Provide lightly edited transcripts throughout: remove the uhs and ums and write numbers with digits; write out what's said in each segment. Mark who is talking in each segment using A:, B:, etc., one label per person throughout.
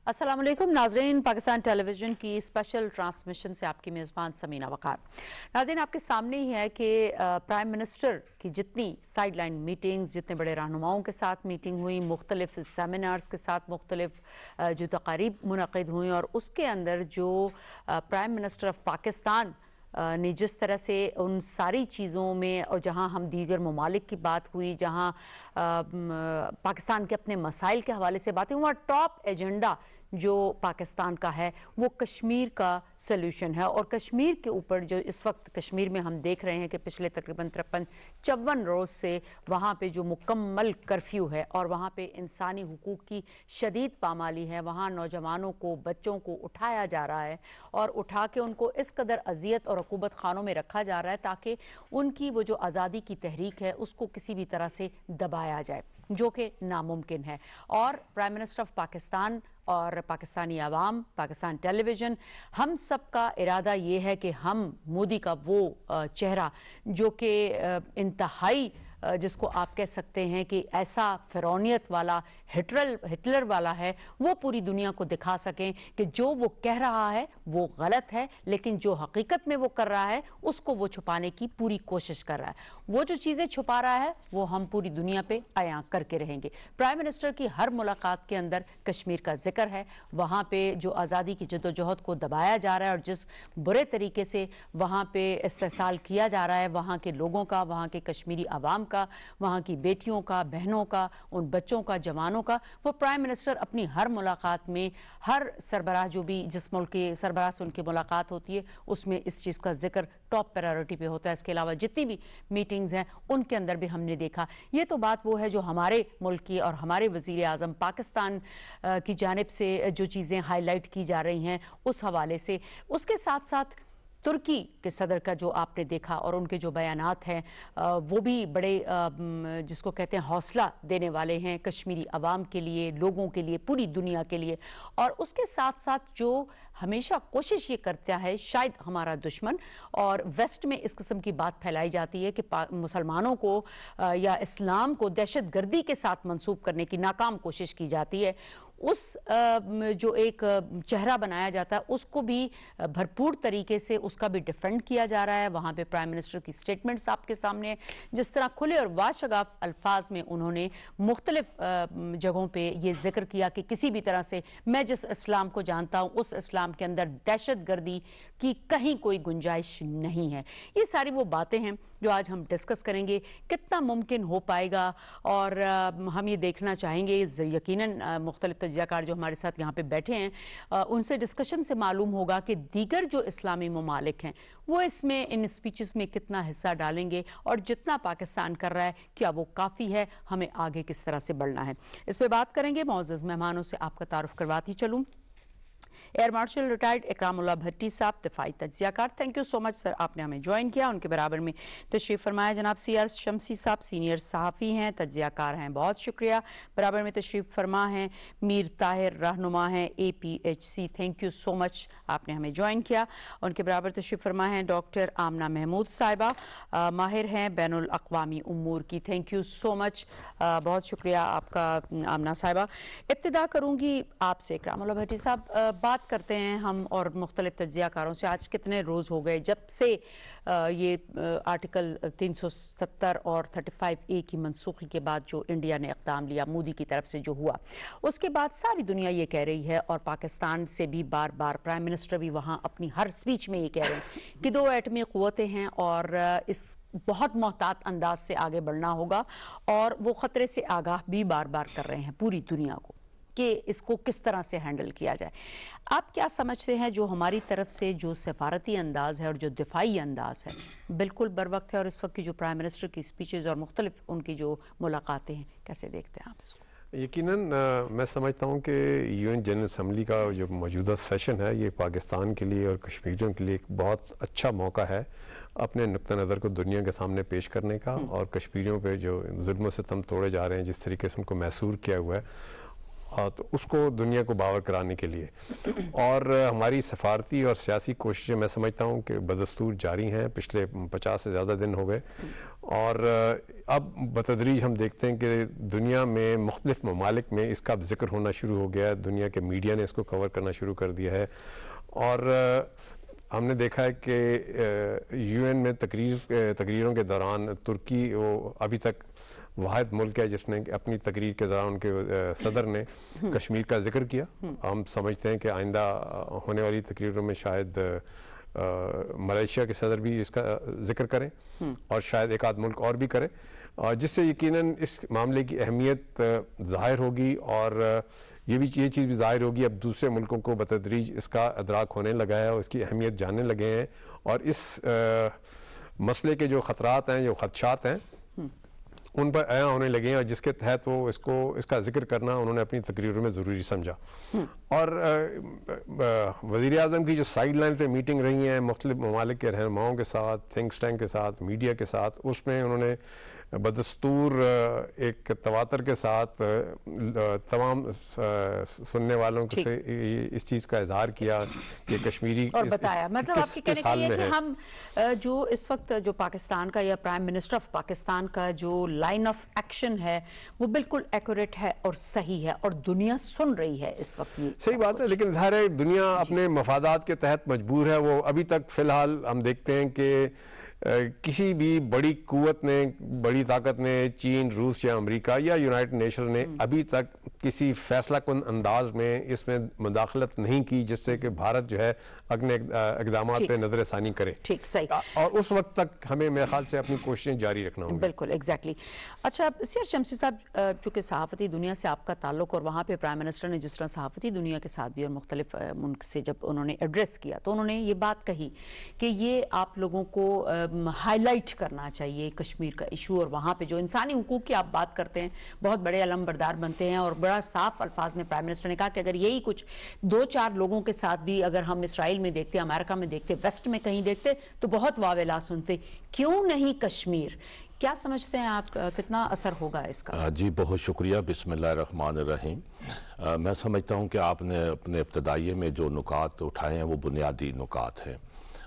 A: अस्सलाम वालेकुम नाज़रीन, पाकिस्तान टेलीविज़न की स्पेशल ट्रांसमिशन से आपकी मेज़बान समीना वक़ार। नाज़रीन, आपके सामने ही है कि प्राइम मिनिस्टर की जितनी साइड लाइन मीटिंग्स, जितने बड़े रहनुमाओं के साथ मीटिंग हुई, मुख्तलिफ सेमिनार्स के साथ मुख्तलिफ जो तकारीब मुनक़िद हुई, और उसके अंदर जो प्राइम मिनिस्टर ऑफ पाकिस्तान ने जिस तरह से उन सारी चीज़ों में, और जहां हम दीगर ममालिक की बात हुई, जहां पाकिस्तान के अपने मसाइल के हवाले से बातें हुई, वहाँ टॉप एजेंडा जो पाकिस्तान का है वो कश्मीर का सल्यूशन है। और कश्मीर के ऊपर जो इस वक्त कश्मीर में हम देख रहे हैं कि पिछले तकरीबन 53-54 रोज़ से वहाँ पे जो मुकम्मल कर्फ्यू है और वहाँ पे इंसानी हुकूक की शदीद पामाली है, वहाँ नौजवानों को, बच्चों को उठाया जा रहा है और उठा के उनको इस कदर अजियत और अकूबत खानों में रखा जा रहा है ताकि उनकी वो जो आज़ादी की तहरीक है उसको किसी भी तरह से दबाया जाए, जो कि नामुमकिन है। और प्राइम मिनिस्टर ऑफ पाकिस्तान और पाकिस्तानी आवाम, पाकिस्तान टेलीविज़न, हम सब का इरादा ये है कि हम मोदी का वो चेहरा जो कि इंतहाई जिसको आप कह सकते हैं कि ऐसा फ़िरौनियत वाला, हिटलर वाला है, वो पूरी दुनिया को दिखा सकें कि जो वो कह रहा है वो गलत है, लेकिन जो हकीकत में वो कर रहा है उसको वो छुपाने की पूरी कोशिश कर रहा है। वो जो चीज़ें छुपा रहा है वो हम पूरी दुनिया पे आयां करके रहेंगे। प्राइम मिनिस्टर की हर मुलाकात के अंदर कश्मीर का जिक्र है, वहाँ पे जो आज़ादी की जद्दोजहद को दबाया जा रहा है और जिस बुरे तरीके से वहाँ पे इस्तेसाल किया जा रहा है वहाँ के लोगों का, वहाँ के कश्मीरी आवाम का, वहाँ की बेटियों का, बहनों का, उन बच्चों का, जवानों का, वो प्राइम मिनिस्टर अपनी हर मुलाकात में, हर सरबराह जो भी जिस मुल्क के सरबराह से उनकी मुलाकात होती है उसमें इस चीज़ का जिक्र टॉप प्रायोरिटी पे होता है। इसके अलावा जितनी भी मीटिंग्स हैं उनके अंदर भी हमने देखा। ये तो बात वो है जो हमारे मुल्क की और हमारे वज़ीर आज़म पाकिस्तान की जानिब से जो चीज़ें हाईलाइट की जा रही हैं उस हवाले से। उसके साथ साथ तुर्की के सदर का जो आपने देखा और उनके जो बयानात हैं वो भी बड़े जिसको कहते हैं हौसला देने वाले हैं कश्मीरी अवाम के लिए, लोगों के लिए, पूरी दुनिया के लिए। और उसके साथ साथ जो हमेशा कोशिश ये करता है शायद हमारा दुश्मन, और वेस्ट में इस किस्म की बात फैलाई जाती है कि मुसलमानों को या इस्लाम को दहशत गर्दी के साथ मंसूब करने की नाकाम कोशिश की जाती है, उस जो एक चेहरा बनाया जाता है उसको भी भरपूर तरीके से उसका भी डिफेंड किया जा रहा है। वहाँ पे प्राइम मिनिस्टर की स्टेटमेंट्स आपके सामने, जिस तरह खुले और वाशगाफ अल्फाज में उन्होंने मुख्तलिफ जगहों पे ये जिक्र किया कि किसी भी तरह से मैं जिस इस्लाम को जानता हूँ उस इस्लाम के अंदर दहशत गर्दी की कहीं कोई गुंजाइश नहीं है। ये सारी वो बातें हैं जो आज हम डिस्कस करेंगे, कितना मुमकिन हो पाएगा। और हम ये देखना चाहेंगे, यकीनन मुख्तलिफ तज्ज़ियाकार जो हमारे साथ यहाँ पे बैठे हैं उनसे डिस्कशन से मालूम होगा कि दीगर जो इस्लामी ममालिक हैं वो इसमें इन स्पीचेस में कितना हिस्सा डालेंगे और जितना पाकिस्तान कर रहा है क्या वो काफ़ी है, हमें आगे किस तरह से बढ़ना है, इस पर बात करेंगे। मौजूद मेहमानों से आपका तारुफ करवाती चलूँ। Air marshal retired Ikramullah Bhatti sahab, दिफाई तज्ज़ियाकार, thank you so much sir, आपने हमें ज्वाइन किया। उनके बराबर में तशरीफ़ फरमाया जनाब CR शमसी साहब, सीनियर सहाफ़ी हैं, तज्ज़ियाकार हैं, बहुत शुक्रिया। बराबर में तशरीफ़ फरमा हैं मीर ताहिर, रहनुमा हैं APHC, thank you so much, आपने हमें ज्वाइन किया। उनके बराबर तशरीफ़ फरमा हैं डॉक्टर आमना महमूद साहिबा, माहिर हैं बैनुल अक़वामी उमूर की, थैंक यू सो मच, बहुत शुक्रिया आपका आमना साहिबा। इब्तिदा करूँगी आपसे इकरामुल्लाह भट्टी साहब, बात करते हैं हम और मुख्तलिफ तज्ज़ियाकारों से, आज कितने रोज़ हो गए जब से ये आर्टिकल 370 और 35A की मनसूखी के बाद जो इंडिया ने इक़दाम लिया मोदी की तरफ से जो हुआ, उसके बाद सारी दुनिया ये कह रही है और पाकिस्तान से भी बार बार प्राइम मिनिस्टर भी वहाँ अपनी हर स्पीच में ये कह रहे हैं कि 2 एटमी क़ुव्वतें हैं और इस बहुत मोहतात अंदाज से आगे बढ़ना होगा, और वो ख़तरे से आगाह भी बार बार कर रहे हैं पूरी दुनिया को कि इसको किस तरह से हैंडल किया जाए। आप क्या समझते हैं जो हमारी तरफ से जो सफारती अंदाज़ है और जो दिफाई अंदाज़ है बिल्कुल बर वक्त है, और इस वक्त की जो प्राइम मिनिस्टर की स्पीचेस और मुख्तलिफ उनकी जो मुलाकातें हैं, कैसे देखते हैं आप इसको?
B: यकीनन मैं समझता हूँ कि UN जनरल असम्बली का जो मौजूदा सेशन है ये पाकिस्तान के लिए और कश्मीरियों के लिए एक बहुत अच्छा मौका है अपने नुक्ता नज़र को दुनिया के सामने पेश करने का, और कश्मीरियों पे जो जुल्म सितम तोड़े जा रहे हैं, जिस तरीके से उनको महसूर किया हुआ है, तो उसको दुनिया को बावर कराने के लिए। और हमारी सफारती और सियासी कोशिशें मैं समझता हूँ कि बदस्तूर जारी हैं, पिछले 50 से ज़्यादा दिन हो गए, اور اب بتدریج ہم دیکھتے ہیں کہ دنیا میں مختلف ممالک میں اس کا اب ذکر ہونا شروع ہو گیا ہے، دنیا کے میڈیا نے اس کو کور کرنا شروع کر دیا ہے، اور ہم نے دیکھا ہے کہ یو این میں تقریروں کے دوران ترکی وہ ابھی تک واحد ملک ہے جس نے اپنی تقریر کے دوران ان کے صدر نے کشمیر کا ذکر کیا. ہم سمجھتے ہیں کہ آئندہ ہونے والی تقریروں میں شاید ملیشیا کے صدر بھی اس کا ذکر کریں اور شاید ایک آدھ ملک اور بھی کرے، جس سے یقیناً اس معاملے کی اہمیت ظاہر ہوگی، اور یہ چیز بھی ظاہر ہوگی اب دوسرے ملکوں کو بتدریج اس کا ادراک ہونے لگا ہے اور اس کی اہمیت جاننے لگے ہیں، اور اس مسئلے کے جو خطرات ہیں، جو خدشات ہیں، ان پر عیاں ہونے لگے ہیں، اور جس کے تحت وہ اس کا ذکر کرنا انہوں نے اپنی تقریروں میں ضروری سمجھا. اور وزیر اعظم کی جو سائیڈ لائن پہ میٹنگ رہی ہیں مختلف ممالک کے رہنماؤں کے ساتھ، تھنک ٹینک کے ساتھ، میڈیا کے ساتھ، اس میں انہوں نے بدستور ایک تواتر کے ساتھ تمام سننے والوں سے اس چیز کا اظہار کیا کہ کشمیری
A: اور بتایا، مطلب آپ کی کہنے کا یہ ہے کہ ہم جو اس وقت جو پاکستان کا یا پرائم منسٹر آف پاکستان کا جو لائن آف ایکشن ہے وہ بالکل ایکوریٹ ہے اور صحیح ہے، اور دنیا سن رہی ہے اس وقت. یہ
B: صحیح بات ہے، لیکن ظاہر ہے دنیا اپنے مفادات کے تحت مجبور ہے. وہ ابھی تک فی الحال ہم دیکھتے ہیں کہ کسی بھی بڑی قوت نے، بڑی طاقت نے، چین، روس یا امریکہ یا یونائٹڈ نیشن نے ابھی تک کسی فیصلہ کن انداز میں اس میں مداخلت نہیں کی جس سے کہ بھارت جو ہے اپنے اقدامات پہ نظر ثانی کرے.
A: ٹھیک، صحیح.
B: اور اس وقت تک ہمیں میرے خیال سے اپنی کوششیں جاری رکھنا ہوگی.
A: بالکل، ایگزیکٹلی. اچھا سیاح شمسی صاحب، چونکہ صحافتی دنیا سے آپ کا تعلق، اور وہاں پہ پرائم منسٹر نے جس طرح صحافتی دنیا کے ساتھ بھی اور مختلف ملک سے جب انہوں نے ایڈریس کیا تو انہوں نے یہ بات کہی کہ یہ آپ لوگوں کو ہائی لائٹ کرنا چاہیے کشمیر کا ایشو، اور وہاں پہ جو انسانی حقوق کی آپ بات کرتے ہیں بہت بڑے علم بردار بنتے ہیں، اور بڑا صاف الفاظ میں پرائم منسٹر نے کہا کہ اگر یہی کچھ 2-4 لوگوں کے ساتھ بھی اگر ہم اسرائیل میں دیکھتے، امریکہ میں دیکھتے، ویسٹ میں کہیں دیکھتے تو بہت واویلا سنتے. کیوں نہیں کشمیر؟ کیا سمجھتے ہیں آپ، کتنا اثر ہوگا اس کا؟
C: جی بہت شکریہ. بسم اللہ الرحمن الرحیم. میں سمجھتا ہوں کہ آپ نے اپنے ابتدائیے میں جو نکات اٹھائے ہیں وہ بنیادی نکات ہیں.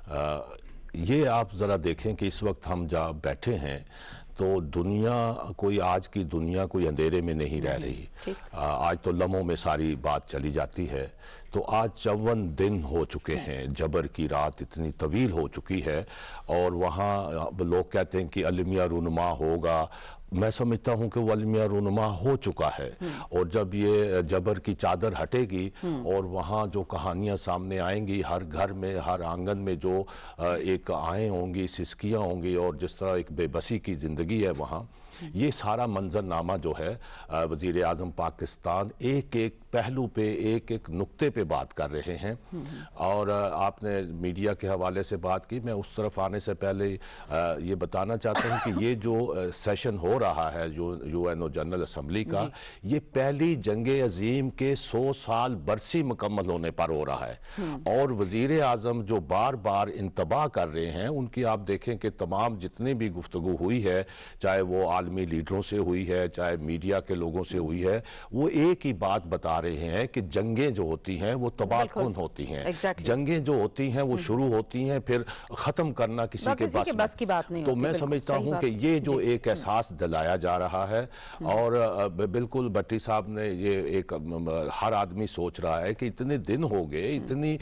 C: یہ آپ ذرا دیکھیں کہ اس وقت ہم جہاں بیٹھے ہیں تو دنیا آج کی دنیا کوئی اندھیرے میں نہیں رہ رہی. آج تو لمحوں میں ساری بات چلی جاتی ہے. تو آج 54 دن ہو چکے ہیں، جبر کی رات اتنی طویل ہو چکی ہے، اور وہاں لوگ کہتے ہیں کہ المیہ رونما ہوگا. میں سمجھتا ہوں کہ وہ المیہ رونما ہو چکا ہے، اور جب یہ جبر کی چادر ہٹے گی اور وہاں جو کہانیاں سامنے آئیں گی، ہر گھر میں، ہر آنگن میں جو ایک آہیں ہوں گی، سسکیاں ہوں گی، اور جس طرح ایک بے بسی کی زندگی ہے وہاں، یہ سارا منظرنامہ جو ہے وزیر اعظم پاکستان ایک ایک پہلو پہ، ایک ایک نقطے پہ بات کر رہے ہیں. اور آپ نے میڈیا کے حوالے سے بات کی. میں اس طرف آنے سے پہلے یہ بتانا چاہتا ہوں کہ یہ جو سیشن ہو رہا ہے U N O general assembly کا، یہ پہلی جنگ عظیم کے 100 سال برسی مکمل ہونے پر ہو رہا ہے. اور وزیر اعظم جو بار بار انتباہ کر رہے ہیں، ان کی آپ دیکھیں کہ تمام جتنی بھی گفتگو ہوئی ہے، چاہے وہ عالمی لیڈروں سے ہوئی ہے، چاہے میڈیا کے لوگوں سے ہوئی ہے، وہ ایک ہی بات بتا رہے ہیں کہ جنگیں جو ہوتی ہیں وہ تباہ کن ہوتی ہیں. جنگیں جو ہوتی ہیں وہ شروع ہوتی ہیں، پھر ختم کرنا کسی کے بس
A: کی بات نہیں.
C: تو میں سمجھتا ہوں کہ یہ جو ایک احساس دلایا جا رہا ہے، اور بالکل بٹی صاحب نے یہ ایک ہر آدمی سوچ رہا ہے کہ اتنے دن ہو گئے، اتنی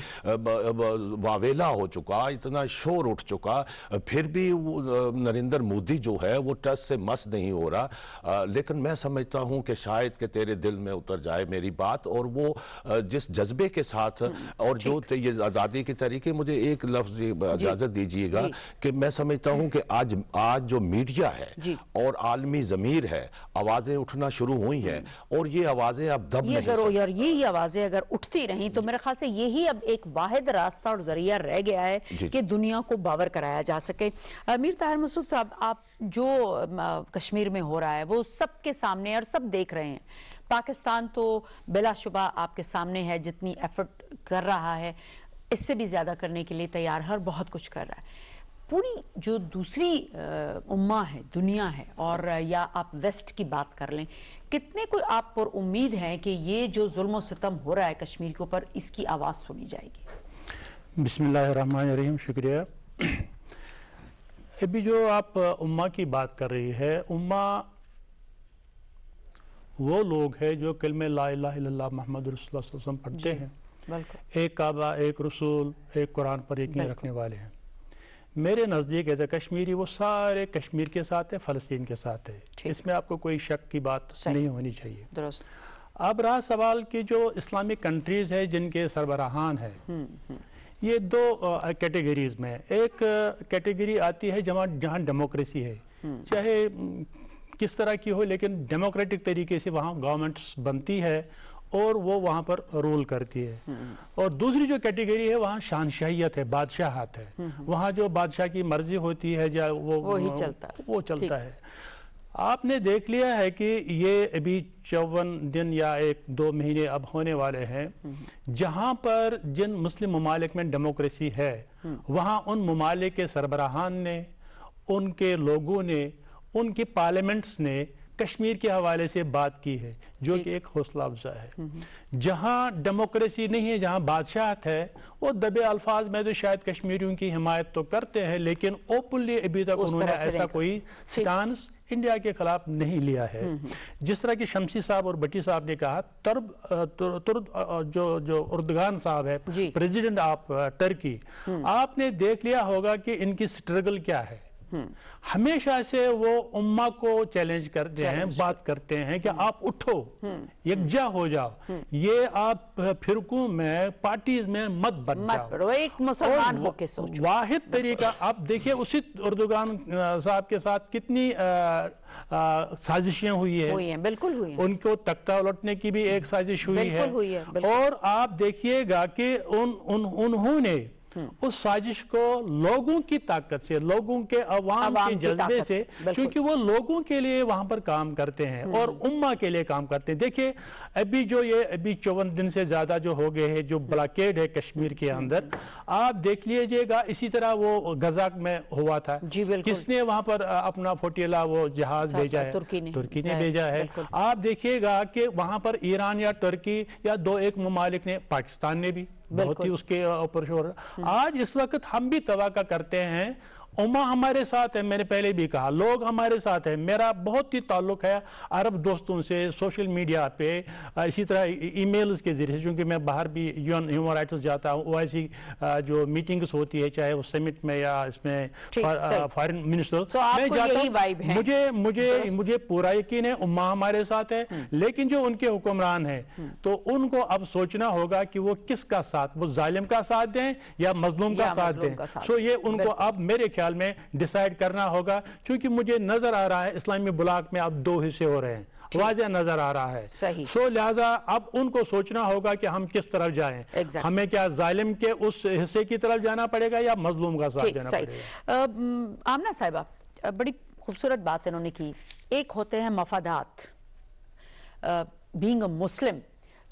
C: واویلا ہو چکا، اتنا شور اٹھ چکا، پھر بھی نریندر مودی جو ہے وہ ٹس سے مس نہیں ہو رہا. لیکن میں سمجھتا ہوں کہ شاید کہ تیرے دل میں اتر جائے میری بات، اور وہ جس جذبے کے ساتھ، اور جو یہ آزادی کے طریقے، مجھے ایک لفظ اجازت دیجئے گا کہ میں سمجھتا ہوں کہ آج جو میڈیا ہے اور عالمی ضمیر ہے، آوازیں اٹھنا شروع ہوئی ہیں، اور یہ آوازیں اب دب نہیں
A: سکتی. یار یہ آوازیں اگر اٹھتی رہیں تو میرے خیال سے یہی اب ایک واحد راستہ اور ذریعہ رہ گیا ہے کہ دنیا کو باور کرایا جا سکے. میر طاہر مسعود صاحب، آپ جو کشمیر میں ہو رہا ہے وہ سب کے سامنے اور سب دیکھ رہے ہیں. پاکستان تو بلا شبہ آپ کے سامنے ہے، جتنی ایفرٹ کر رہا ہے اس سے بھی زیادہ کرنے کے لیے تیار ہے اور بہت کچھ کر رہا ہے. پوری جو دوسری امہ ہے، دنیا ہے، اور یا آپ ویسٹ کی بات کر لیں، کتنے کوئی آپ پر امید ہے کہ یہ جو ظلم و ستم ہو رہا ہے کشمیر کے اوپر، اس کی آواز سنی جائے گی؟
D: بسم اللہ الرحمن الرحیم. شکریہ. अभी जो आप उम्मा की बात कर रही है, उम्मा वो लोग हैं जो कलमे ला इलाहा इल्लल्लाह मुहम्मद रसूलुल्लाह सल्लल्लाहु अलैहि वसल्लम पढ़ते हैं, एक काबा, एक रसूल, एक कुरान पर यकीन रखने वाले हैं। मेरे नज़दीक एज ए कश्मीरी वो सारे कश्मीर के साथ है, फ़लस्तीन के साथ है, इसमें आपको कोई शक की बात नहीं होनी चाहिए। दुरुस्त। अब रहा सवाल कि जो इस्लामिक कंट्रीज़ है जिनके सरबराहान है, ये दो कैटेगरीज में, एक कैटेगरी आती है जहाँ डेमोक्रेसी है, चाहे किस तरह की हो, लेकिन डेमोक्रेटिक तरीके से वहाँ गवर्नमेंट्स बनती है और वो वहाँ पर रूल करती है। और दूसरी जो कैटेगरी है वहाँ शानशाहियत है, बादशाहत है, वहाँ जो बादशाह की मर्जी होती है या वो चलता है। आपने देख लिया है कि ये अभी 54 दिन या 1-2 महीने अब होने वाले हैं जहाँ पर जिन मुस्लिम ममालिक में डेमोक्रेसी है, वहाँ उन ममालिक के सरबराहान ने, उनके लोगों ने, उनकी पार्लियामेंट्स ने कश्मीर के हवाले से बात की है, जो कि एक हौसला अफजा है। जहां डेमोक्रेसी नहीं है, जहां बादशाहत है, वो दबे अल्फाज में तो शायद कश्मीरियों की हिमायत तो करते हैं, लेकिन ओपनली अभी तक उन्होंने ऐसा कोई स्टांस इंडिया के खिलाफ नहीं लिया है। जिस तरह की शमसी साहब और भट्टी साहब ने कहा, जो उर्दगान साहब है, प्रेसिडेंट ऑफ टर्की, आपने देख लिया होगा कि इनकी स्ट्रगल क्या है। हमेशा से वो उम्मा को चैलेंज करते हैं, बात करते हैं कि आप उठो, यकजा हो जाओ, ये आप फिरकों में, पार्टीज में मत बन जाओ,
A: एक मुसलमान होके सोचो।
D: वाहिद तरीका आप देखिए, उसी उर्दुगान साहब के साथ कितनी साजिशें हुई है,
A: बिल्कुल हुई है।
D: उनको तख्ता उलटने की भी एक साजिश हुई है, और आप देखिएगा कि उन्होंने उस साजिश को लोगों की ताकत से, लोगों के अवाम के जज्बे से, क्योंकि वो लोगों के लिए वहां पर काम करते हैं और उम्मा के लिए काम करते हैं। देखिए अभी 54 दिन से ज्यादा जो हो गए हैं, जो ब्लॉकेड है कश्मीर के अंदर, आप देख लीजिएगा, इसी तरह वो गजा में हुआ था, किसने वहां पर अपना फोटिला वो जहाज भेजा है, तुर्की ने भेजा है। आप देखिएगा कि वहां पर ईरान या तुर्की या 2-1 ममालिक ने, पाकिस्तान ने भी बहुत ही उसके ऊपर शोर। आज इस वक्त हम भी तवक्का करते हैं, उम्मा हमारे साथ है, मैंने पहले भी कहा, लोग हमारे साथ हैं। मेरा बहुत ही ताल्लुक है अरब दोस्तों से, सोशल मीडिया पे, इसी तरह ईमेल्स के जरिए, क्योंकि मैं बाहर भी यूएन ह्यूमन राइट्स जाता हूँ, OIC जो मीटिंग्स होती है, चाहे वो समिट में या इसमें फॉरेन मिनिस्टर, मैं जाता हूँ। मुझे पूरा यकीन है उम्मा हमारे साथ है, लेकिन जो उनके हुक्मरान हैं, तो उनको अब सोचना होगा कि वो किसका साथ, वो जालिम का साथ दें या मजलूम का साथ दें। सो ये उनको अब मेरे ख्याल में डिसाइड करना होगा, क्योंकि मुझे नजर आ रहा है इस्लामी ब्लॉक में अब 2 हिस्से हो रहे हैं, वाज़ेह नजर आ रहा है। सो लिहाजा अब उनको सोचना होगा कि हम किस तरफ जाएं। हमें क्या जालिम के उस हिस्से की तरफ जाना पड़ेगा या मजलूम का साथ देना पड़ेगा।
A: आमना साहिबा, बड़ी खूबसूरत बात इन्होंने की। एक होते हैं मफादात, बीइंग अ मुस्लिम,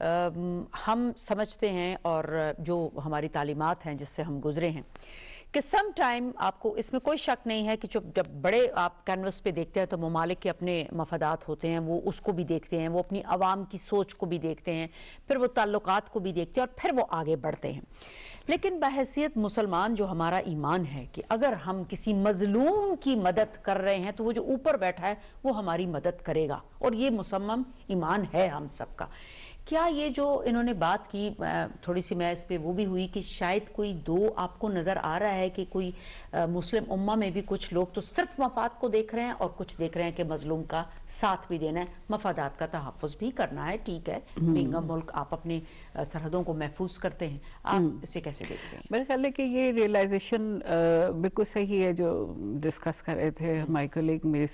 A: हम समझते हैं, और जो हमारी तालीमात हैं जिससे हम गुजरे हैं, कि सम टाइम आपको इसमें कोई शक नहीं है कि जब बड़े आप कैनवस पे देखते हैं तो ममालिक के अपने मफादात होते हैं, वो उसको भी देखते हैं, वो अपनी आवाम की सोच को भी देखते हैं, फिर वो ताल्लुकात को भी देखते हैं, और फिर वो आगे बढ़ते हैं। लेकिन बहैसियत मुसलमान जो हमारा ईमान है कि अगर हम किसी मजलूम की मदद कर रहे हैं तो वो जो ऊपर बैठा है वो हमारी मदद करेगा, और ये मुसम्मम ईमान है हम सबका। क्या ये जो इन्होंने बात की, थोड़ी सी मैं इस पे वो भी हुई कि शायद कोई दो आपको नज़र आ रहा है कि कोई मुस्लिम उम्मा में भी कुछ लोग तो सिर्फ मफाद को देख रहे हैं और कुछ देख रहे हैं कि मजलूम का साथ भी देना है, मफादात का तहफ़्फ़ुज़ भी करना है, ठीक है, बीइंग अ मुल्क आप अपने सरहदों को महफूज करते हैं, आप इसे कैसे देखते हैं?
E: मेरे ख्याल है कि ये रियलाइजेशन बिल्कुल सही है जो डिस्कस कर रहे थे हमारे कलीग मेरे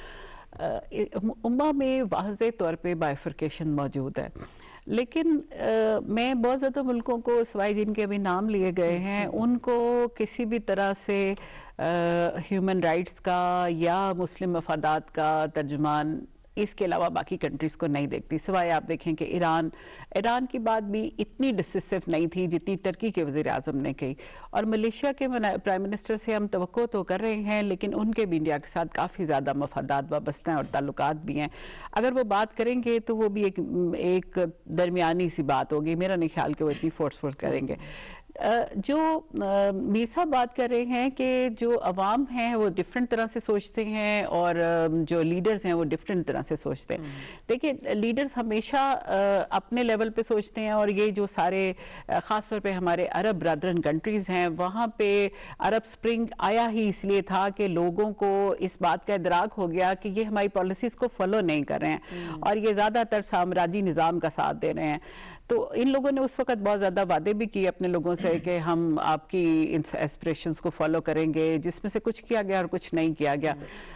E: साहब। उम्मा में वाज़ेह तौर पे बाइफरकेशन मौजूद है, लेकिन मैं बहुत ज़्यादा मुल्कों को, सिवाय जिनके अभी नाम लिए गए हैं, उनको किसी भी तरह से ह्यूमन राइट्स का या मुस्लिम मफादात का तर्जुमान इसके अलावा बाकी कंट्रीज़ को नहीं देखती। सिवाय आप देखें कि ईरान की बात भी इतनी डिसिसिव नहीं थी जितनी टर्की के वज़ीर आज़म ने कही, और मलेशिया के प्राइम मिनिस्टर से हम तवक्को तो कर रहे हैं, लेकिन उनके भी इंडिया के साथ काफ़ी ज़्यादा मफादात वाबस्ता हैं और ताल्लुकात भी हैं। अगर वो बात करेंगे तो वो भी एक दरमियानी सी बात होगी, मेरा नहीं ख्याल कि वो इतनी फोर्स करेंगे। جو میر صاحب بات کر رہے ہیں کہ جو عوام ہیں وہ ڈیفرنٹ طرح سے سوچتے ہیں اور جو لیڈرز ہیں وہ ڈیفرنٹ طرح سے سوچتے ہیں. دیکھیں لیڈرز ہمیشہ اپنے لیول پہ سوچتے ہیں، اور یہ جو سارے خاص طور پہ ہمارے عرب برادرن کنٹریز ہیں وہاں پہ عرب سپرنگ آیا ہی اس لیے تھا کہ لوگوں کو اس بات کا ادراک ہو گیا کہ یہ ہماری پالیسیز کو فالو نہیں کر رہے ہیں اور یہ زیادہ تر سامراجی نظام کا ساتھ دے رہے ہیں. تو ان لوگوں نے اس وقت بہت زیادہ وعدے بھی کیے اپنے لوگوں سے کہ ہم آپ کی ایسپریشنز کو فالو کریں گے، جس میں سے کچھ کیا گیا اور کچھ نہیں کیا گیا.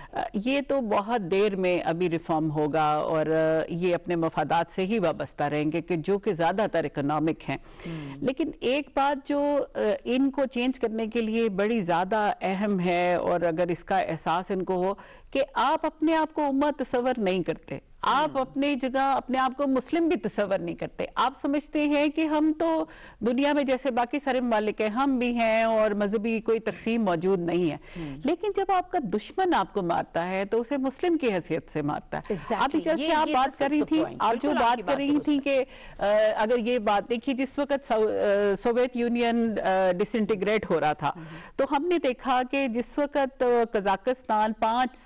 E: یہ تو بہت دیر میں ابھی ریفارم ہوگا اور یہ اپنے مفادات سے ہی وابستہ رہیں گے کہ جو کہ زیادہ تر اکنامک ہیں. لیکن ایک بات جو ان کو چینج کرنے کے لیے بڑی زیادہ اہم ہے، اور اگر اس کا احساس ان کو ہو کہ آپ اپنے آپ کو امت تصور نہیں کرتے، آپ اپنی جگہ اپنے آپ کو مسلم بھی تصور نہیں کرتے. آپ سمجھتے ہیں کہ ہم تو دنیا میں جیسے باقی سارے ممالک ہیں ہم بھی ہیں اور مذہبی کوئی تقسیم موجود نہیں ہے. لیکن جب آپ کا دشمن آپ کو مارتا ہے تو اسے مسلم کی حیثیت سے مارتا ہے. ابھی جیسے آپ بات کر رہی تھی، آپ جو بات کر رہی تھی کہ اگر یہ بات دیکھیے جس وقت سوویت یونین ڈس انٹیگریٹ ہو رہا تھا تو ہم نے دیکھا کہ جس وقت قزاقستان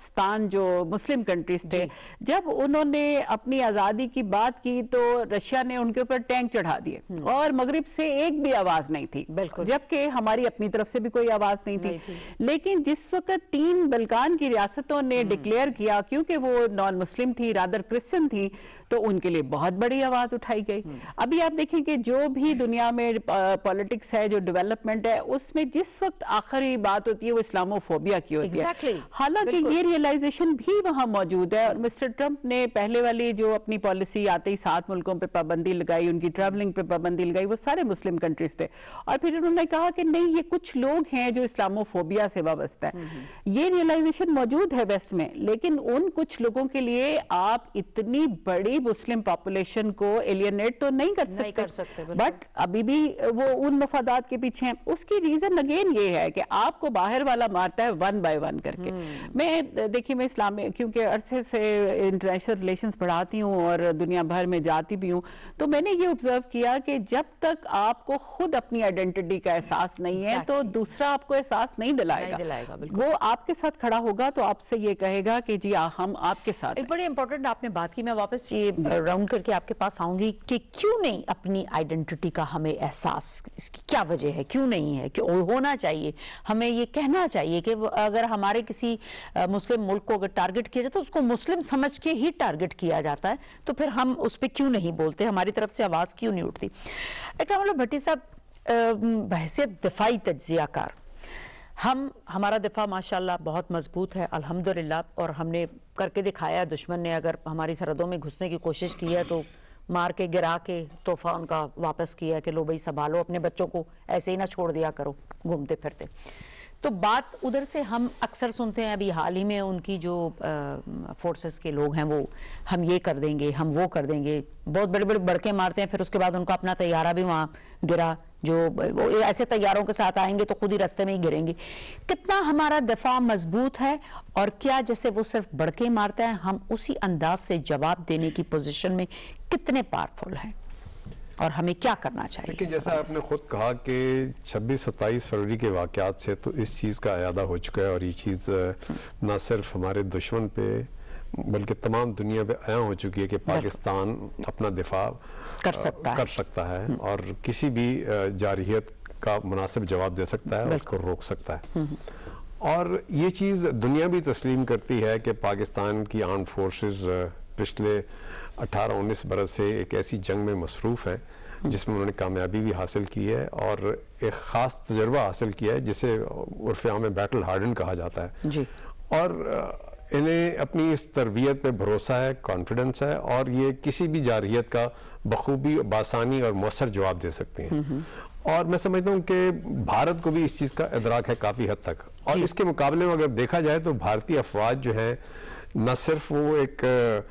E: 5 جو مسلم کنٹریز تھے، جب انہوں نے اپنی آزادی کی بات کی تو رشیا نے ان کے اوپر ٹینک چڑھا دیے اور مغرب سے ایک بھی آواز نہیں تھی، جبکہ ہماری اپنی طرف سے بھی کوئی آواز نہیں تھی. لیکن جس وقت 3 بلکان کی ریاستوں نے ڈکلیئر کیا، کیونکہ وہ نان مسلم تھی، رادر کرسچن تھی، تو ان کے لیے بہت بڑی آواز اٹھائی گئی. ابھی آپ دیکھیں کہ جو بھی دنیا میں پولیٹکس ہے، جو ڈیولپمنٹ ہے، اس میں جس وقت آخری بات ہوتی ہے وہ اسلاموفوبیا کی ہوتی ہے. حالانکہ یہ ریئلائزیشن بھی وہاں موجود ہے، اور مسٹر ٹرمپ نے پہلے والی جو اپنی پالیسی آتے ہی 7 ملکوں پہ پابندی لگائی، ان کی ٹریولنگ پہ پابندی لگائی، وہ سارے مسلم کنٹریز تھے. اور پھر انہوں نے کہا کہ نہیں، یہ کچھ لوگ ہیں جو اسلاموفوبیا سے وابستہ ہے. یہ ریئلائزیشن موجود ہے ویسٹ میں، لیکن ان کچھ لوگوں کے لیے آپ اتنی بڑی مسلم پاپولیشن کو ایلینیٹ تو نہیں کر سکتے. بٹ ابھی بھی وہ ان مفادات کے پیچھے ہیں. اس کی ریزن اگین یہ ہے کہ آپ کو باہر والا مارتا ہے 1 by 1 کر کے. دیکھیے میں اسلام کیونکہ عرصے سے انٹرنیشنل ریلیشنز پڑھاتی ہوں اور دنیا بھر میں جاتی بھی ہوں، تو میں نے یہ آبزرو کیا کہ جب تک آپ کو خود اپنی آئیڈینٹی کا احساس نہیں ہے تو دوسرا آپ کو احساس نہیں دلائے گا. وہ آپ کے ساتھ کھڑا ہوگا تو آپ سے یہ کہے گا کہ جی ہم آپ کے ساتھ.
A: ایک بڑی امپورٹنٹ آپ نے بات کی، میں واپس یہ راؤنڈ کر کے آپ کے پاس آؤں گی کہ کیوں نہیں اپنی آئیڈینٹی کا ہمیں احساس، اس کی کیا وجہ ہے، کیوں نہیں ہے، کہ ہونا چاہیے. ہمیں یہ کہنا چاہیے کہ اگر ہمارے کسی مسلم ملک کو اگر ٹارگٹ کیا جاتا ہے تو اس کو مسلم سمجھ کے ہی ٹارگٹ کیا جاتا ہے، تو پھر ہم اس پہ کیوں نہیں بولتے، ہماری طرف سے آواز کیوں نہیں اٹھتی. اکرام اللہ بھٹی صاحب، بحیثیت دفاعی تجزیہ کار، ہمارا دفاع ماشاءاللہ بہت مضبوط ہے الحمدللہ، اور ہم نے کر کے دکھایا. دشمن نے اگر ہماری سرحدوں میں گھسنے کی کوشش کی ہے تو مار کے گرا کے تحفہ ان کا واپس کیا کہ لو بھائی سنبھالو اپنے بچوں کو، ایسے ہی نہ چھوڑ دیا کرو گھومتے پھرتے. تو بات ادھر سے ہم اکثر سنتے ہیں. ابھی حال ہی میں ان کی جو فورسز کے لوگ ہیں وہ ہم یہ کر دیں گے، ہم وہ کر دیں گے، بہت بڑے بڑے بڑکے مارتے ہیں. پھر اس کے بعد ان کا اپنا طیارہ بھی وہاں گرا، جو ایسے طیاروں کے ساتھ آئیں گے تو خود ہی رستے میں ہی گریں گے. کتنا ہمارا دفاع مضبوط ہے، اور کیا جیسے وہ صرف بڑکے مارتا ہے ہم اسی انداز سے جواب دینے کی پوزیشن میں کتنے پاورفل ہیں، اور ہمیں کیا کرنا چاہیے؟
B: لیکن جیسا آپ نے خود کہا کہ 26-27 فروری کے واقعات سے تو اس چیز کا اعادہ ہو چکا ہے، اور یہ چیز نہ صرف ہمارے دشمن پہ بلکہ تمام دنیا پہ عیاں ہو چکی ہے کہ پاکستان اپنا دفاع کر سکتا ہے اور کسی بھی جارحیت کا مناسب جواب دے سکتا ہے اور اس کو روک سکتا ہے. اور یہ چیز دنیا بھی تسلیم کرتی ہے کہ پاکستان کی آرمڈ فورسز پچھلے 18-19 برس سے ایک ایسی جنگ میں مصروف ہے جس میں انہوں نے کامیابی بھی حاصل کی ہے اور ایک خاص تجربہ حاصل کیا ہے جسے عرف عام میں بیٹل ہارڈن کہا جاتا ہے. اور انہیں اپنی اس تربیت پہ بھروسہ ہے، کانفیڈنس ہے، اور یہ کسی بھی جارحیت کا بخوبی، بآسانی اور مؤثر جواب دے سکتے ہیں. اور میں سمجھتا ہوں کہ بھارت کو بھی اس چیز کا ادراک ہے کافی حد تک. اور اس کے مقابلے میں اگر دیکھا جائے تو بھارتی افواج جو ہیں نہ صرف وہ ایک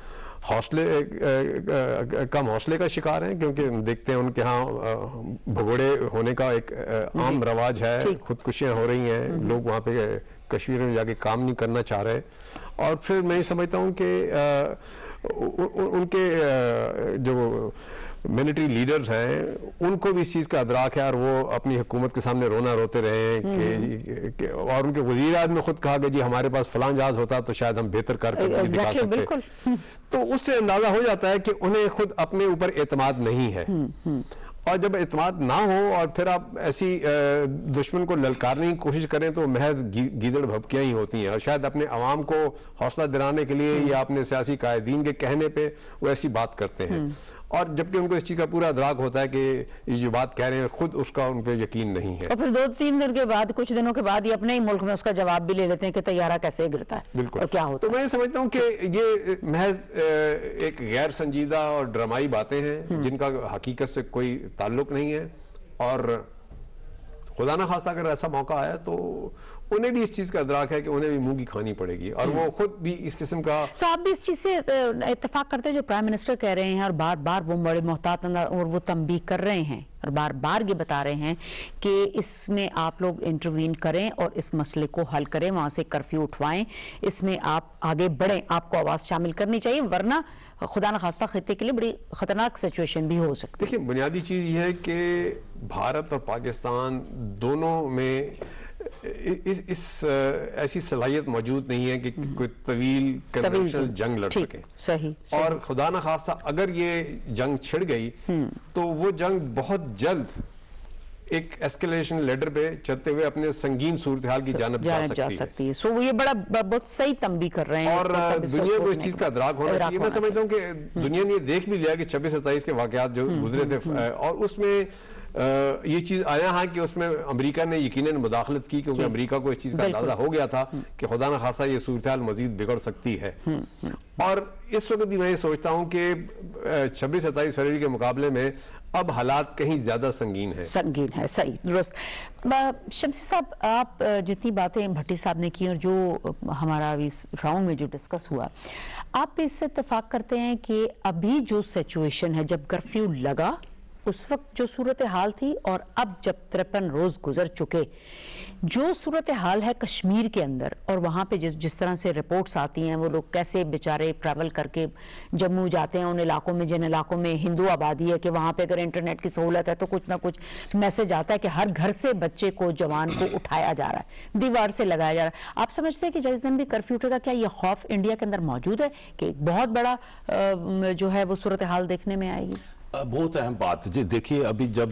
B: کم حوصلے کا شکار ہیں، کیونکہ دیکھتے ہیں ان کے ہاں بھگوڑے ہونے کا ایک عام رواج ہے، خودکشیاں ہو رہی ہیں، لوگ وہاں پہ کشمیر میں جا کے کام نہیں کرنا چاہ رہے. اور پھر میں یہ سمجھتا ہوں کہ ان کے جو मिलिट्री लीडर्स हैं उनको भी इस चीज़ का अदराक है और वो अपनी हुकूमत के सामने रोना रोते रहे हैं कि और उनके वज़ीर आज़म ने खुद कहा कि जी हमारे पास फलां जहाज होता तो शायद हम बेहतर करके दिखा सकते। तो उससे अंदाजा हो जाता है कि उन्हें खुद अपने ऊपर एतमाद नहीं है, और जब एतमाद ना हो और फिर आप ऐसी दुश्मन को ललकारने की कोशिश करें तो महज गीदड़ भभकियां ही होती हैं, और शायद अपने अवाम को हौसला दिलाने के लिए या अपने सियासी कायदीन के कहने पे वो ऐसी बात करते हैं, और जबकि उनको इस चीज़ का पूरा अदराक होता है कि ये जो बात कह रहे हैं खुद उसका उन पर यकीन नहीं है।
A: और फिर 2-3 दिन के बाद, कुछ दिनों के बाद, ये अपने ही मुल्क में उसका जवाब भी ले लेते हैं कि तैयारा कैसे गिरता है,
B: बिल्कुल,
A: और क्या होता है।
B: तो मैं समझता हूँ कि ये महज एक गैर संजीदा और ड्रामाई बातें हैं जिनका हकीकत से कोई ताल्लुक नहीं है, और खुदा न खासा अगर ऐसा मौका आया तो उन्हें भी इस चीज का अदराक है कि उन्हें भी मुंह की खानी पड़ेगी, और वो खुद भी इस किस्म का।
A: तो आप भी इस चीज से इत्तेफाक करते हैं जो प्राइम मिनिस्टर कह रहे हैं, और बार बार वो बड़े मोहतात और वो तंबीह कर रहे हैं और बार बार ये बता रहे हैं कि इसमें आप लोग इंटरवीन करें और इस मसले को हल करें, वहां से कर्फ्यू उठवाएं, इसमें आप आगे बढ़ें, आपको आवाज शामिल करनी चाहिए, वरना खुदा न खास्ता खित्ते के लिए बड़ी खतरनाक सिचुएशन भी हो सकती है।
B: देखिए, बुनियादी चीज ये है कि भारत और पाकिस्तान दोनों में ऐसी सलाहियत मौजूद नहीं है कि कोई तवील कन्वेंशनल जंग लड़ सके।
A: सही।
B: और खुदा न खास्ता अगर ये जंग छिड़ गई तो वो जंग बहुत जल्द एक एस्केलेशन लेडर पे चलते हुए अपने संगीन सूरत हाल की जानब जा सकती है।
A: सो ये बहुत सही तंबीह कर रहे हैं,
B: और दुनिया को इस चीज का अदराक होना चाहिए। मैं समझता हूँ कि दुनिया ने ये देख भी लिया कि 26-27 के वाकयात जो गुजरे थे, और उसमें ये चीज आया है कि उसमें अमेरिका ने यकीनन मुदाखलत की, क्योंकि अमेरिका को इस चीज का अंदाजा हो गया था कि खुदा न खासा ये सूरत हाल मजीद बिगड़ सकती है। और इस वक्त भी मैं सोचता हूँ कि 26-27 फरवरी के मुकाबले में अब हालात कहीं ज्यादा संगीन है।
A: सही, दुरुस्त। शमसी साहब, आप जितनी बातें भट्टी साहब ने की और जो हमारा इस राउंड में जो डिस्कस हुआ, आप इससे इत्तेफाक करते हैं कि अभी जो सिचुएशन है, जब कर्फ्यू लगा उस वक्त जो सूरत हाल थी और अब जब 53 रोज गुजर चुके, जो सूरत हाल है कश्मीर के अंदर, और वहाँ पे जिस तरह से रिपोर्ट्स आती हैं, वो लोग कैसे बेचारे ट्रैवल करके जम्मू जाते हैं, उन इलाकों में जिन इलाकों में हिंदू आबादी है कि वहाँ पे अगर इंटरनेट की सहूलत है तो कुछ ना कुछ मैसेज आता है कि हर घर से बच्चे को, जवान को उठाया जा रहा है, दीवार से लगाया जा रहा है। आप समझते हैं कि जिस दिन भी कर्फ्यू उठेगा, क्या ये खौफ इंडिया के अंदर मौजूद है कि एक बहुत बड़ा जो है वो सूरत हाल देखने में आएगी?
C: बहुत अहम बात जी। देखिए, अभी जब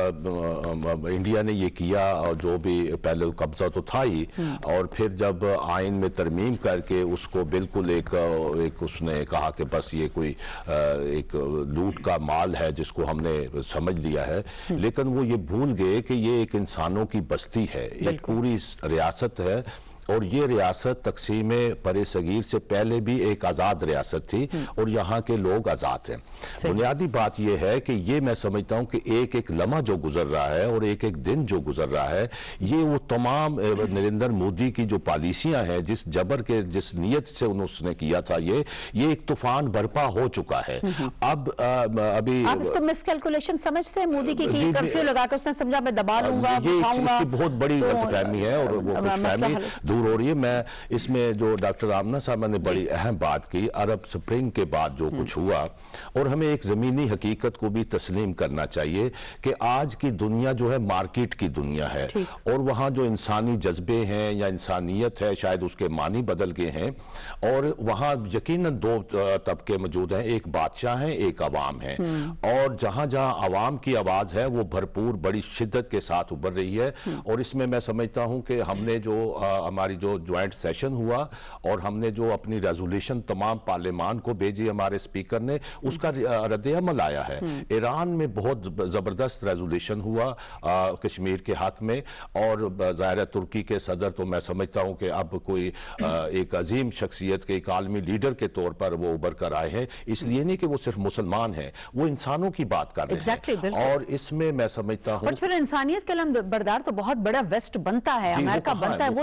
C: इंडिया ने ये किया, और जो भी पहले कब्जा तो था ही, और फिर जब आइन में तरमीम करके उसको बिल्कुल एक उसने कहा कि बस ये कोई एक लूट का माल है जिसको हमने समझ लिया है, लेकिन वो ये भूल गए कि ये एक इंसानों की बस्ती है, एक पूरी रियासत है, और ये रियासत तकसीम बरे सगीर से पहले भी एक आज़ाद रियासत थी, और यहाँ के लोग आज़ाद हैं। बुनियादी बात ये है कि ये मैं समझता हूँ कि एक एक लम्हा जो गुजर रहा है और एक एक दिन जो गुजर रहा है, ये वो तमाम नरेंद्र मोदी की जो पॉलिसियाँ हैं, जिस जबर के, जिस नीयत से उसने किया था, ये एक तूफान बर्पा हो चुका है। अब अभी
A: आप इसको मिसकैलकुलेशन समझते हैं मोदी की, कि कर्फ्यू लगा के उसने समझा मैं दबा लूंगा,
C: ये इसकी बहुत बड़ी गलतफहमी है, और वो गलतफहमी दूर हो रही है। मैं इसमें जो डॉक्टर आमना साहब ने बड़ी अहम बात की, अरब स्प्रिंग के बाद जो कुछ हुआ, और हमें एक जमीनी हकीकत को भी तस्लीम करना चाहिए कि आज की दुनिया जो है मार्केट की दुनिया है, और वहाँ जो इंसानी जज्बे हैं या इंसानियत है, शायद उसके मानी बदल गए हैं, और वहाँ यकीनन दो तबके मौजूद हैं, एक बादशाह हैं, एक अवाम है, और जहाँ जहाँ अवाम की आवाज़ है वो भरपूर बड़ी शिद्दत के साथ उभर रही है। और इसमें मैं समझता हूँ कि हमने जो हमारी जो ज्वाइंट सेशन हुआ, और हमने जो अपनी रेजोल्यूशन तमाम पार्लियामान को भेजी हमारे स्पीकर ने, उसका रद्द-ए-अमल आया है। ईरान में बहुत जबरदस्त रेजोल्यूशन हुआ कश्मीर के हक में, और ज़ाहिर तुर्की के सदर तो मैं समझता हूँ कि अब कोई एक अजीम शख्सियत के, एक आलमी लीडर के तौर पर वो उभर कर आए हैं। इसलिए नहीं कि वो सिर्फ मुसलमान हैं, वो इंसानों की बात कर रहे हैं, और इसमें मैं समझता हूँ
A: फिर इंसानियत के लम्ब बरदार तो बहुत बड़ा वेस्ट बनता है, अमेरिका बनता है, वो तमाम वो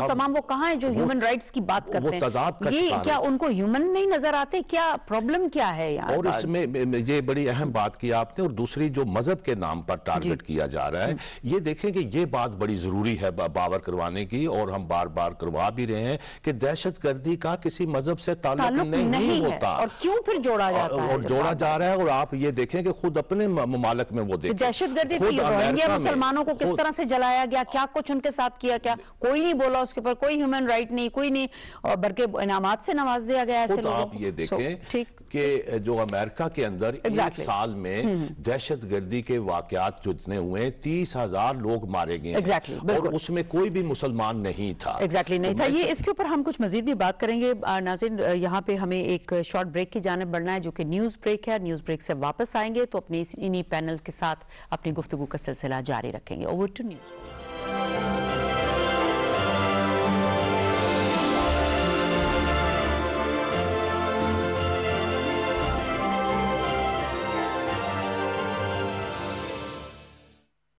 A: कहाँ है जो ह्यूमन राइट्स की बात करते हैं?
C: तजाद का
A: ये
C: शिकार
A: क्या
C: है।
A: उनको ह्यूमन नहीं नजर आते? क्या प्रॉब्लम क्या है यहाँ?
C: और इसमें ये बड़ी अहम बात की आपने, और दूसरी जो मजहब के नाम पर टारगेट किया जा रहा है, ये देखें कि ये बात बड़ी जरूरी है बावर करवाने की, और हम बार बार करवा भी रहे हैं कि दहशतगर्दी का किसी मजहब से ताल्लुक नहीं होता।
A: और क्यों फिर जोड़ा जाता है?
C: और जोड़ा जा रहा है, और आप ये देखें कि खुद अपने ममालिक में वो देखें,
A: दहशतगर्दी थी, रोहिंग्या मुसलमानों को किस तरह से जलाया गया, क्या कुछ उनके साथ किया, क्या कोई नहीं बोला उसके ऊपर, कोई ह्यूमन राइट नहीं, कोई नहीं, और बल्कि इनामात से नवाज दिया गया ऐसे लोगों को।
C: आप ये देखें कि जो अमेरिका के अंदर एक साल में दहशतगर्दी के वाकयात जो इतने हुए, 30,000 लोग मारे गए हैं, और उसमें कोई भी मुसलमान नहीं था।
A: नहीं था। ये इसके ऊपर हम कुछ मजीद भी बात करेंगे। नाज़रीन, यहाँ पे हमें एक शॉर्ट ब्रेक की जानिब बढ़ना है, जो कि न्यूज़ ब्रेक है। न्यूज़ ब्रेक से वापस आएंगे तो अपने इन्हीं पैनल के साथ अपनी गुफ्तगू का सिलसिला जारी रखेंगे। Over to news.